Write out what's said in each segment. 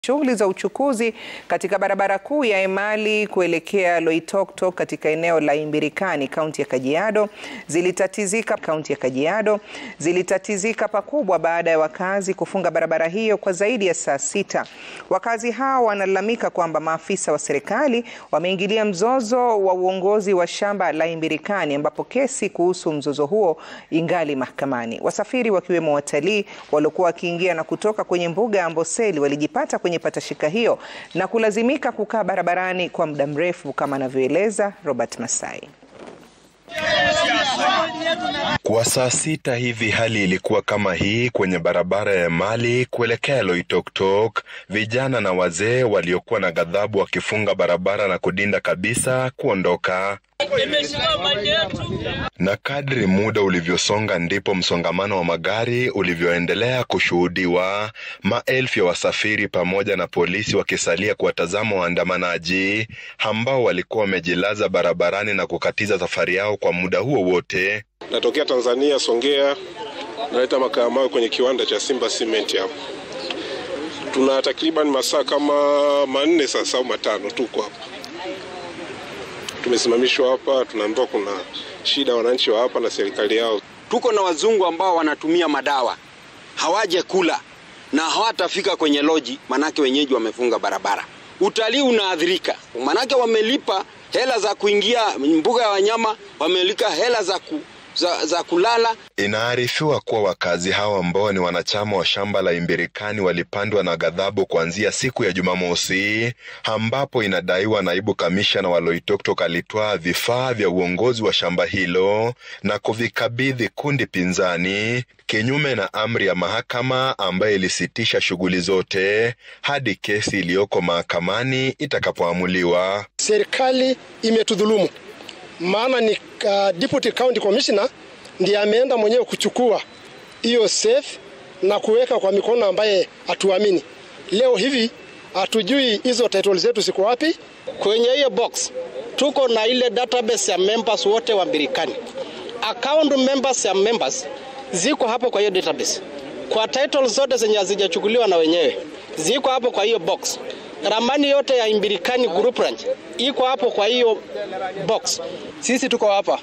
Shughuli za uchukuzi katika barabara kuu ya Emali kuelekea Loitoktok katika eneo la Imbirikani, kaunti ya Kajiado zilitatizika pakubwa baada ya wakazi kufunga barabara hiyo kwa zaidi ya saa 6. Wakazi hao wanalalamika kwamba maafisa wa serikali wameingilia mzozo wa uongozi wa shamba la Imbirikani, ambapo kesi kuhusu mzozo huo ingali mahakamani. Wasafiri wakiwemo watalii waliokuwa wakiingia na kutoka kwenye mbuga ya Amboseli walijipata kwenye patashika hiyo na kulazimika kukaa barabarani kwa muda mrefu, kama anavyoeleza Robert Masai. Kwa saa 6 hivi hali ilikuwa kama hii kwenye barabara ya Emali kuelekea Loitoktok, vijana na wazee waliokuwa na ghadhabu wakifunga barabara na kudinda kabisa kuondoka. Na kadri muda ulivyosonga ndipo msongamano wa magari ulivyoendelea kushuhudiwa, maelfu ya wasafiri pamoja na polisi wakisalia kuwatazama waandamanaji ambao walikuwa wamejilaza barabarani na kukatiza safari yao kwa muda huo wote. Natokea Tanzania, Songea, naleta makaa mawe kwenye kiwanda cha Simba Cement hapo. Tuna takriban masaa kama 4 sasa au 5 tuko hapa. Tumesimamishwa hapa, tunaambiwa kuna shida wananchi wa hapa na serikali yao. Tuko na wazungu ambao wanatumia madawa, hawaje kula na hawatafika kwenye loji, manake wenyeji wamefunga barabara. Utalii unaathirika, manake wamelipa hela za kuingia mbuga ya wanyama, wamelika hela za kulala. Inaarifiwa kuwa wakazi hao ambao ni wanachama wa shamba la Imbirikani walipandwa na ghadhabu kuanzia siku ya Jumamosi, ambapo inadaiwa naibu kamishna wa Loitoktok alitwaa vifaa vya uongozi wa shamba hilo na kuvikabidhi kundi pinzani, kinyume na amri ya mahakama ambayo ilisitisha shughuli zote hadi kesi iliyoko mahakamani itakapoamuliwa. Serikali imetudhulumu, maana ni Deputy County Commissioner ndiye ameenda mwenyewe kuchukua hiyo safe na kuweka kwa mikono ambaye hatuamini. Leo hivi hatujui hizo title zetu ziko wapi. Kwenye hiyo box tuko na ile database ya members wote wa Imbirikani. Account members ya members ziko hapo kwa hiyo database. Kwa title zote zenye hazijachukuliwa na wenyewe ziko hapo kwa hiyo box. Ramani yote ya Imbirikani Group Ranch iko hapo kwa hiyo box. Sisi tuko hapa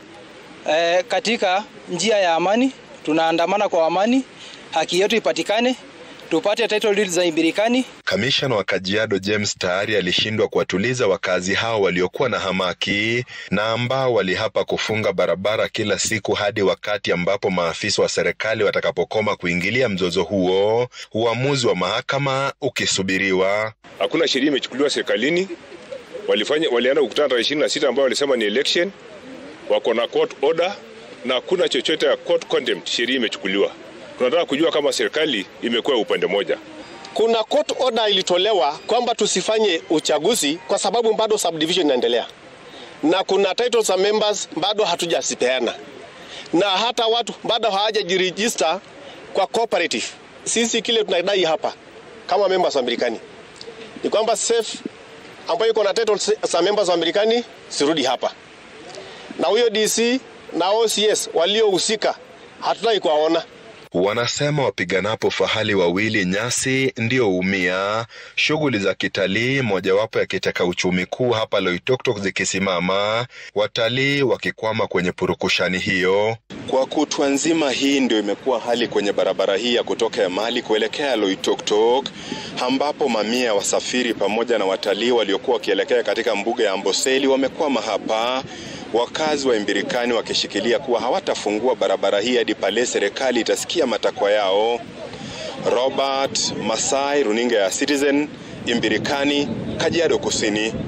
katika njia ya amani, tunaandamana kwa amani, haki yetu ipatikane, tupate title deed za Imbirikani. Kamishna wa Kajiado James tayari alishindwa kuwatuliza wakazi hao waliokuwa na hamaki na ambao walihapa kufunga barabara kila siku hadi wakati ambapo maafisa wa serikali watakapokoma kuingilia mzozo huo, uamuzi wa mahakama ukisubiriwa. Hakuna sheria imechukuliwa serikalini. Walienda kukutana tarehe 26 ambao walisema ni election. Wako na court order na hakuna chochote ya court contempt sheria imechukuliwa. Tunataka kujua kama serikali imekuwa upande moja. Kuna court order ilitolewa kwamba tusifanye uchaguzi kwa sababu bado subdivision inaendelea. Na kuna titles za members bado hatujasipeana. Na hata watu bado hawajajiregister kwa cooperative. Sisi kile tunadai hapa kama members wa Imbirikani ni kwamba safe ambayo iko na titles za members wa Imbirikani sirudi hapa. Na huyo DC na OCS waliohusika hatutaki kuwaona. Wanasema wapiganapo fahali wawili nyasi ndio umia. Shughuli za kitalii, mojawapo ya kiteka uchumi kuu hapa Loitoktok, zikisimama, watalii wakikwama kwenye purukushani hiyo. Kwa kutwa nzima hii ndio imekuwa hali kwenye barabara hii ya kutoka Emali kuelekea Loitoktok, ambapo mamia ya wasafiri pamoja na watalii waliokuwa wakielekea katika mbuga ya Amboseli wamekwama hapa, wakazi wa Imbirikani wakishikilia kuwa hawatafungua barabara hii hadi pale serikali itasikia matakwa yao. Robert Masai, runinga ya Citizen, Imbirikani, Kajiado Kusini.